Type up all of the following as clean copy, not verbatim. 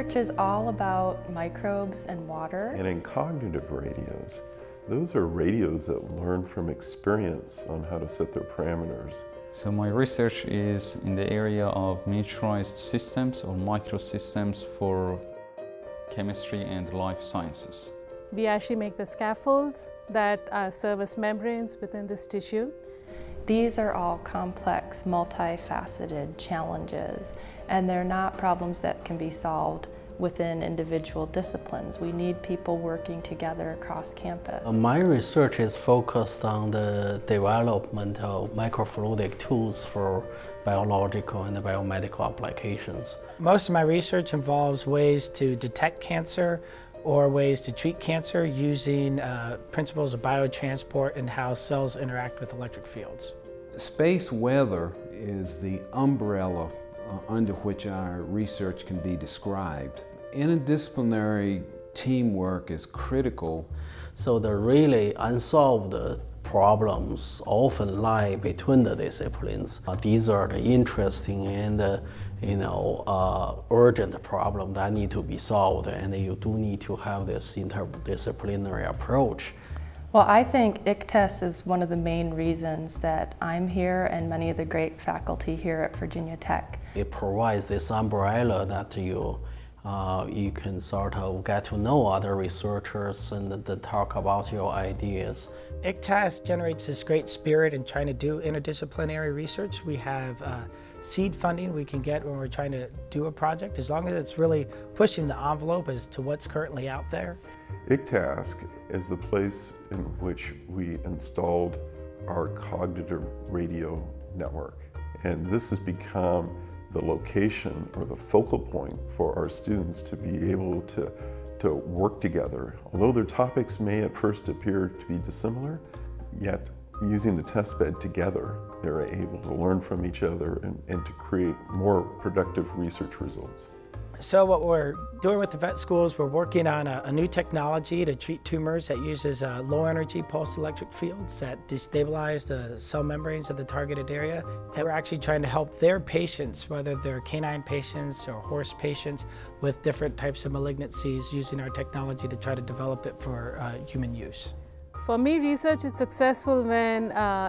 research is all about microbes and water. And in cognitive radios, those are radios that learn from experience on how to set their parameters. So my research is in the area of miniaturized systems or microsystems for chemistry and life sciences. We actually make the scaffolds that serve as membranes within this tissue. These are all complex, multifaceted challenges, and they're not problems that can be solved within individual disciplines. We need people working together across campus. My research is focused on the development of microfluidic tools for biological and biomedical applications. Most of my research involves ways to detect cancer or ways to treat cancer using principles of biotransport and how cells interact with electric fields. Space weather is the umbrella under which our research can be described. Interdisciplinary teamwork is critical. So the really unsolved problems often lie between the disciplines. These are the interesting and urgent problems that need to be solved, and you do need to have this interdisciplinary approach. Well, I think ICTES is one of the main reasons that I'm here and many of the great faculty here at Virginia Tech. It provides this umbrella that you can sort of get to know other researchers and talk about your ideas. ICTAS generates this great spirit in trying to do interdisciplinary research. We have seed funding we can get when we're trying to do a project, as long as it's really pushing the envelope as to what's currently out there. ICTAS is the place in which we installed our cognitive radio network. And this has become the location or the focal point for our students to be able to work together. Although their topics may at first appear to be dissimilar, yet using the test bed together, they're able to learn from each other and to create more productive research results. So what we're doing with the vet school is we're working on a new technology to treat tumors that uses low energy pulsed electric fields that destabilize the cell membranes of the targeted area. And we're actually trying to help their patients, whether they're canine patients or horse patients, with different types of malignancies, using our technology to try to develop it for human use. For me, research is successful when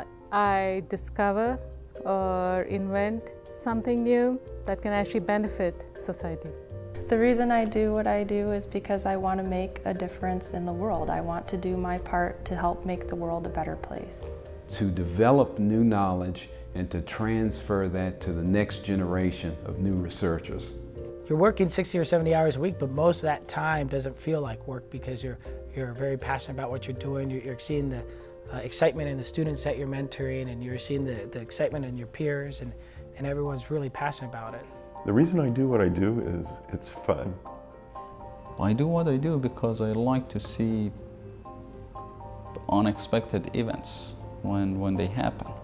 I discover or invent something new that can actually benefit society. The reason I do what I do is because I want to make a difference in the world. I want to do my part to help make the world a better place. To develop new knowledge and to transfer that to the next generation of new researchers. You're working 60 or 70 hours a week, but most of that time doesn't feel like work because you're very passionate about what you're doing. You're seeing the excitement in the students that you're mentoring, and you're seeing the excitement in your peers, and everyone's really passionate about it. The reason I do what I do is it's fun. I do what I do because I like to see unexpected events when they happen.